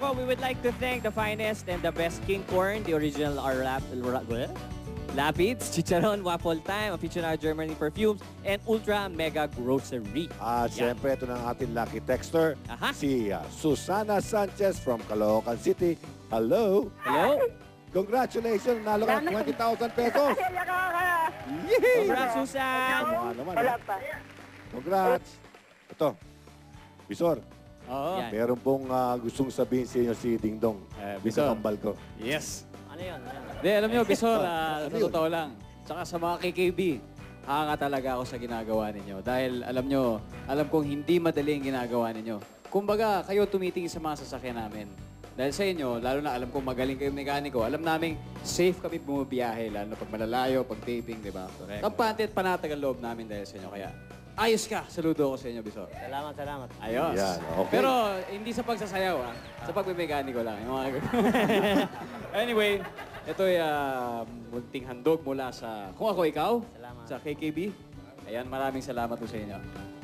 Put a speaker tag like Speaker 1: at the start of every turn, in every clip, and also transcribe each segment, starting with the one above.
Speaker 1: Nako, we would like to thank the finest and the best King Corn, the original Lapids, Chicharon, Waffle Time, Aficionado Germany Perfumes, and Ultra Mega Grocery.
Speaker 2: Siyempre, ito na ang ating lucky texter,
Speaker 1: Aha.
Speaker 2: si Susana Sanchez from Caloocan City. Hello.
Speaker 1: Hello?
Speaker 2: Congratulations, nalo ka ng 20,000 pesos. Yee!
Speaker 1: Congrats, Susan!
Speaker 2: Naman, Congrats. Ito, Bisor,
Speaker 3: Oo.
Speaker 1: Yan.
Speaker 2: meron pong gustong sabihin sa inyo si Ding Dong.
Speaker 3: Bisor.
Speaker 2: Kambal ko.
Speaker 3: Yes.
Speaker 1: Ano yun?
Speaker 3: Di, alam nyo, Bisor,
Speaker 2: Ano
Speaker 3: sa
Speaker 2: yun?
Speaker 3: totoo lang. Tsaka sa mga KKB, hanga talaga ako sa ginagawa ninyo. Dahil alam nyo, alam kong hindi madali ang ginagawa ninyo. Kumbaga, kayo tumitingin sa mga sasakyan namin. Dahil sa inyo, lalo na alam kong magaling kayong mekaniko, alam namin safe kami bumabiyahe, lalo na pag malalayo, pag taping, di ba? Kampante at panatag ang loob namin dahil sa inyo. Kaya, ayos ka! Saludo ako sa inyo, Bisor.
Speaker 1: Salamat, salamat.
Speaker 3: Ayos.
Speaker 2: Yan, okay.
Speaker 3: Pero hindi sa pagsasayaw, sa pagbimekaniko lang. Yung mga anyway, ito ay munting handog mula sa Kung Ako Ikaw,
Speaker 1: Salamat.
Speaker 3: sa KKB. Ayan, maraming salamat po sa inyo.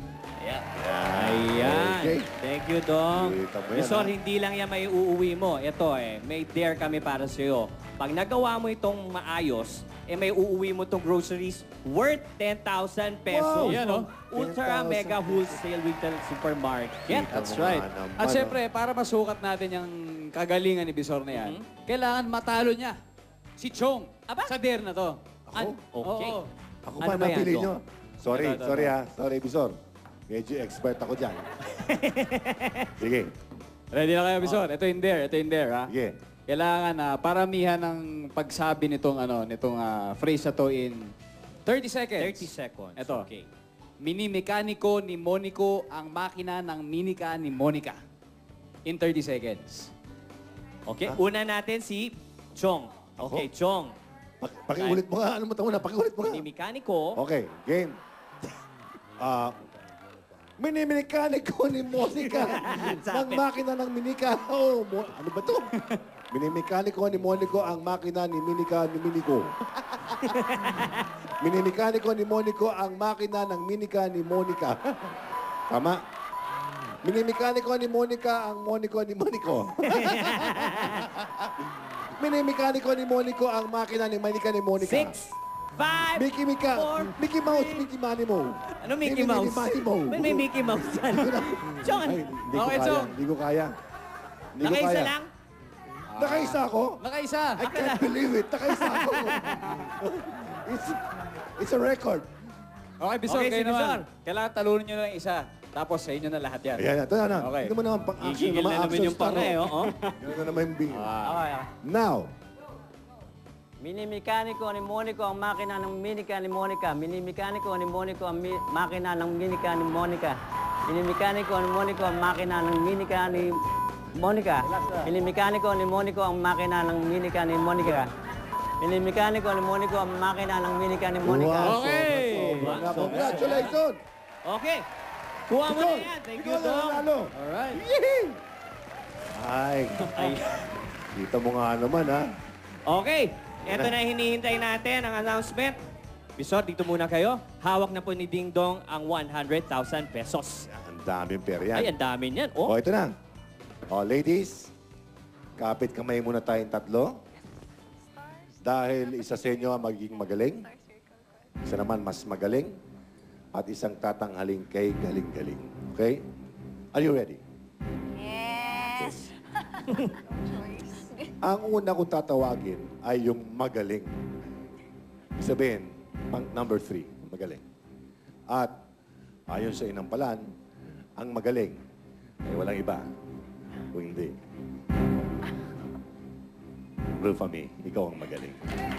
Speaker 1: Ayan.
Speaker 2: Okay.
Speaker 1: Thank you, Dong.
Speaker 2: Kita mo yan,
Speaker 1: Bisor,
Speaker 2: ha?
Speaker 1: hindi lang yan may uuwi mo. Ito may dare kami para sa'yo. Pag nagawa mo itong maayos, may uuwi mo itong groceries worth 10,000 pesos.
Speaker 2: Wow!
Speaker 3: Yan,
Speaker 1: From
Speaker 3: oh.
Speaker 1: Ultra
Speaker 2: 10,000
Speaker 1: Mega Wholesale Retail Supermarket.
Speaker 3: That's
Speaker 2: mo
Speaker 3: right.
Speaker 2: nga naman,
Speaker 3: At
Speaker 2: oh.
Speaker 3: syempre, para masukat natin yung kagalingan ni Bisor na yan, kailangan matalo niya si Chong
Speaker 1: Aba?
Speaker 3: sa dare na to.
Speaker 2: Ako?
Speaker 1: Okay.
Speaker 3: Oo.
Speaker 2: Ako
Speaker 1: Ano
Speaker 2: pa
Speaker 1: ba yan,
Speaker 2: napili
Speaker 1: Dong?
Speaker 2: nyo. Sorry,
Speaker 3: Ito.
Speaker 2: sorry ha. Sorry, Bisor. Medyo expert ako dyan. Sige.
Speaker 3: Ready na kayo, Bisor? Ito yung dare, ha?
Speaker 2: Sige.
Speaker 3: Kailangan paramihan ng pagsabi nitong phrase na to in 30 seconds.
Speaker 1: 30 seconds.
Speaker 3: Ito.
Speaker 1: Okay.
Speaker 3: Mini-mekaniko ni Monico ang makina ng minika ni Monica. In 30 seconds.
Speaker 1: Okay, una natin si Chong. Okay, Chong.
Speaker 2: Pakiulit mo nga. Ano mo ito muna? Pakiulit mo nga.
Speaker 1: Ni mekaniko.
Speaker 2: Okay, game. Minimikaniko ni Monica. Ang makina ng minika. Oh, ano ba to? Minimikaniko ni Monico ang makina ni Minika ni Minico. Minimikaniko ni Monico ang makina ng minika ni Monica. Tama? Minimikaniko ni Monica ang Monico ni Monico. Minimikaniko ni Monico ang makina ni Manika ni Monica.
Speaker 1: 6, 5,
Speaker 2: Mickey Mika.
Speaker 1: 4,
Speaker 2: Mickey Mouse, Mickey Manny Mo.
Speaker 1: Ano Mickey Mouse?
Speaker 2: Manny Mo.
Speaker 1: May Mickey Mouse yan. Chong,
Speaker 2: Ay, hindi ko
Speaker 3: Okay,
Speaker 2: kaya.
Speaker 3: Chong.
Speaker 2: Hindi ko kaya. Hindi ko
Speaker 1: nakaisa
Speaker 2: kaya.
Speaker 1: lang?
Speaker 2: Nakaisa ako?
Speaker 3: Nakaisa!
Speaker 2: I can't believe it. Nakaisa ako. It's a record.
Speaker 3: Okay, Bisor,
Speaker 1: Okay,
Speaker 3: kayo
Speaker 1: si
Speaker 3: naman.
Speaker 1: Bisor.
Speaker 3: Kailangan talunin nyo lang isa. Tapos sa inyo na lahat yan.
Speaker 2: Ayan, ito na.
Speaker 3: Okay.
Speaker 2: Hindi mo naman pang-action.
Speaker 1: Gigigil na naman yung pangay, oh.
Speaker 2: Ganun na naman yung bing.
Speaker 1: Okay.
Speaker 2: Now,
Speaker 4: Mini-mekaniko ni Monico ang makina ng minika ni Monica. Mini-mekaniko ni Monico ang makina ng minika ni Monica. Mini-mekaniko ni Monico ang makina ng minika ni Monica. Mini-mekaniko ni Monico ang makina ng minika ni Monica. Mini-mekaniko ni Monico ang makina ng minika ni Monica.
Speaker 2: wow.
Speaker 3: Okay.
Speaker 2: Sobra. Congratulations.
Speaker 1: Okay. Kuha mo na
Speaker 2: Ikaw,
Speaker 1: yan. Thank
Speaker 2: ikaw
Speaker 1: you,
Speaker 2: na
Speaker 1: Dong.
Speaker 2: nanalo.
Speaker 3: Alright.
Speaker 2: Yee! Ay, kita mo nga naman, ha?
Speaker 1: Okay. Ito na hinihintay natin ang announcement. Bisor, dito muna kayo. Hawak na po ni Ding Dong ang 100,000 pesos.
Speaker 2: Ang daming pera yan.
Speaker 1: Ay, ang dami niyan.
Speaker 2: O,
Speaker 1: Oh,
Speaker 2: ito na. O, ladies, kapit kamay muna tayong tatlo. Dahil isa sa inyo ang magiging magaling. Isa naman mas magaling. At isang tatanghaling kay galing-galing. Okay? Are you ready?
Speaker 5: Yes.
Speaker 2: Ang una kong tatawagin ay yung magaling. Sabihin, number 3, magaling. At ayon sa inampalan, ang magaling ay walang iba. Kung hindi. Rulfami, ikaw ang magaling.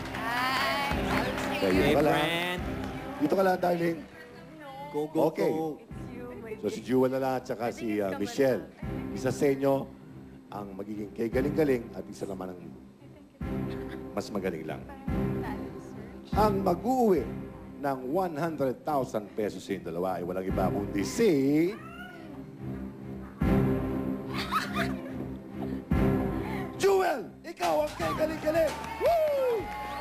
Speaker 2: Kaya
Speaker 1: hey,
Speaker 2: dito ka lang.
Speaker 1: friend.
Speaker 2: Dito ka lang, darling.
Speaker 1: Go, go,
Speaker 2: Okay.
Speaker 1: go.
Speaker 2: So si Jewel na lang at saka si Michelle. Isa sa inyo ang magiging kay galing-galing at isa naman ang mas magaling lang. Ang mag-uwi ng 100,000 pesos sa dalawa ay walang iba kundi si... Jewel! Ikaw ang kay galing-galing! Woo!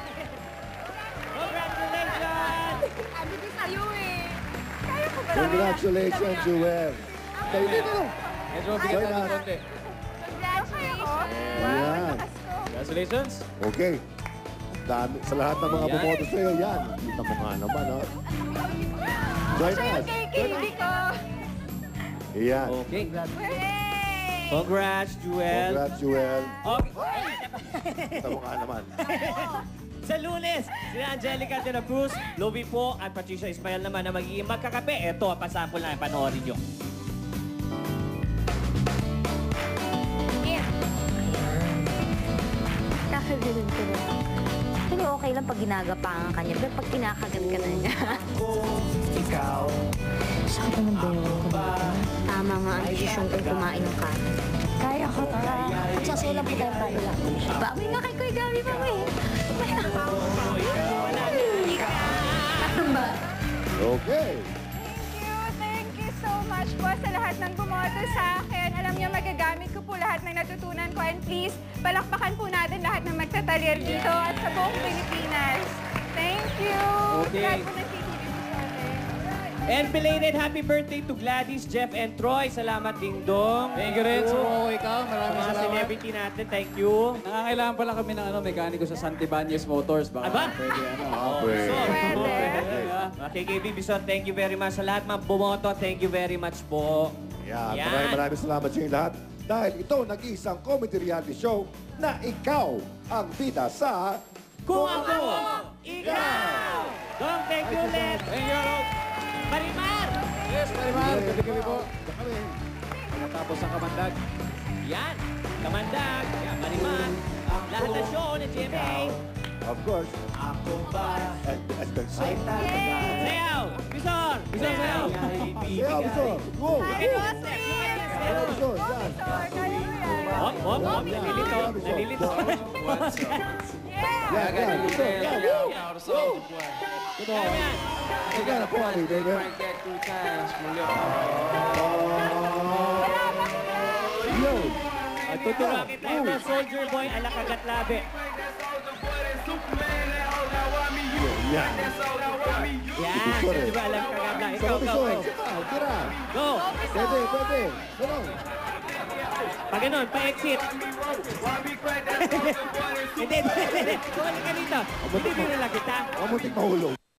Speaker 1: Congratulations!
Speaker 5: Sabi ko sa'yo eh. Kaya ko ba?
Speaker 2: Congratulations, Jewel! Kayo dito!
Speaker 3: Medyo bigyan
Speaker 2: Join
Speaker 3: natin
Speaker 2: us.
Speaker 3: konti.
Speaker 5: Congratulations.
Speaker 2: Ayan.
Speaker 5: Lakas ko.
Speaker 3: Congratulations.
Speaker 2: Okay. Dami, sa lahat ng mga
Speaker 3: Ayan.
Speaker 2: bumoto sa'yo, yan. Kita mo nga naman, ha? Join
Speaker 5: Siya yung
Speaker 2: us.
Speaker 5: kay KB ko.
Speaker 2: Ayan.
Speaker 1: Okay.
Speaker 5: Hooray!
Speaker 1: Congrats, Jewel.
Speaker 2: Congrats, Joel.
Speaker 1: Okay.
Speaker 2: Kita mo nga naman.
Speaker 1: Sa Lunes, sila Angelica de la Cruz, Lovie po at Patricia Ismael naman na magiging magkakape. Ito, pasample na, panoorin nyo.
Speaker 6: Nakaganon ko na. Pero okay lang pag ginagapangan ka niya. Pero pag kinakagat ka na niya. Sakit na ng bayo. Tama nga ang desisyon kong kumain ng kanin. Kaya ko to. At sasayo lang po tayo para lang. Bawi nga kay Kuya Gabi pa eh.
Speaker 2: Okay.
Speaker 5: Thank you so much po sa lahat ng bumoto sa akin. Alam niyo, magagamit ko po lahat ng natutunan ko. And please, palakpakan po natin lahat ng magtatalir dito at sa buong Pilipinas. Thank you!
Speaker 1: Okay.
Speaker 5: Lahat po nakikinig sa atin.
Speaker 1: And belated happy birthday to Gladys, Jeff, and Troy. Salamat, Ding Dong.
Speaker 3: Thank you rin. Sumuko ikaw. Maraming
Speaker 1: Mga
Speaker 3: salamat.
Speaker 1: celebrity natin, thank you.
Speaker 3: Nangangailangan pala kami ng mekaniko sa Santibanez Motors. Baka
Speaker 1: Aba?
Speaker 3: pwede
Speaker 2: Pwede.
Speaker 5: Pwede.
Speaker 1: KKB Bison, thank you very much. Sa lahat mga bumoto, thank you very much po.
Speaker 2: Yan.
Speaker 1: Yan.
Speaker 2: Maraming salamat sa inyo lahat. Dahil ito nag-iisang comedy reality show na ikaw ang bida sa...
Speaker 1: Kung ako, ikaw! Dong, thank you ulit.
Speaker 3: Thank you, Rob.
Speaker 1: Marimar!
Speaker 3: Yes, Marimar. Gabi-gabi po.
Speaker 2: Kami.
Speaker 3: Tapos ang kamandag.
Speaker 1: Yan, Kamandag, yan, Marimar. Lahat ng show na GMA.
Speaker 2: Of course. And as the same.
Speaker 1: Sayaw! Bison!
Speaker 3: Bison, sayaw!
Speaker 2: Sayaw, Bison. Go! Sayaw, Bison. Yan.
Speaker 5: Kaya mo yan.
Speaker 1: Hop, hop, hop. Nalilito. Nalilito.
Speaker 2: Yan, yan. Bison. Yan. Go! Come on.
Speaker 1: Yan.
Speaker 2: You got a party, baby. Yo!
Speaker 1: At tuturuan kita, Ever Soldier Boy, ala kagat labi.
Speaker 2: Yan.
Speaker 1: Yan,
Speaker 2: Bison, eh.
Speaker 1: di ba alam kagat lang.
Speaker 2: So,
Speaker 1: Ikaw,
Speaker 2: Bison.
Speaker 1: ikaw.
Speaker 2: Tira.
Speaker 1: Go!
Speaker 2: Pwede, pwede. Ganun.
Speaker 1: Pag ganun, pa-exit. Hindi. Bumalik ka dito. Hindi din lang kita.
Speaker 2: Mamutik mahulog.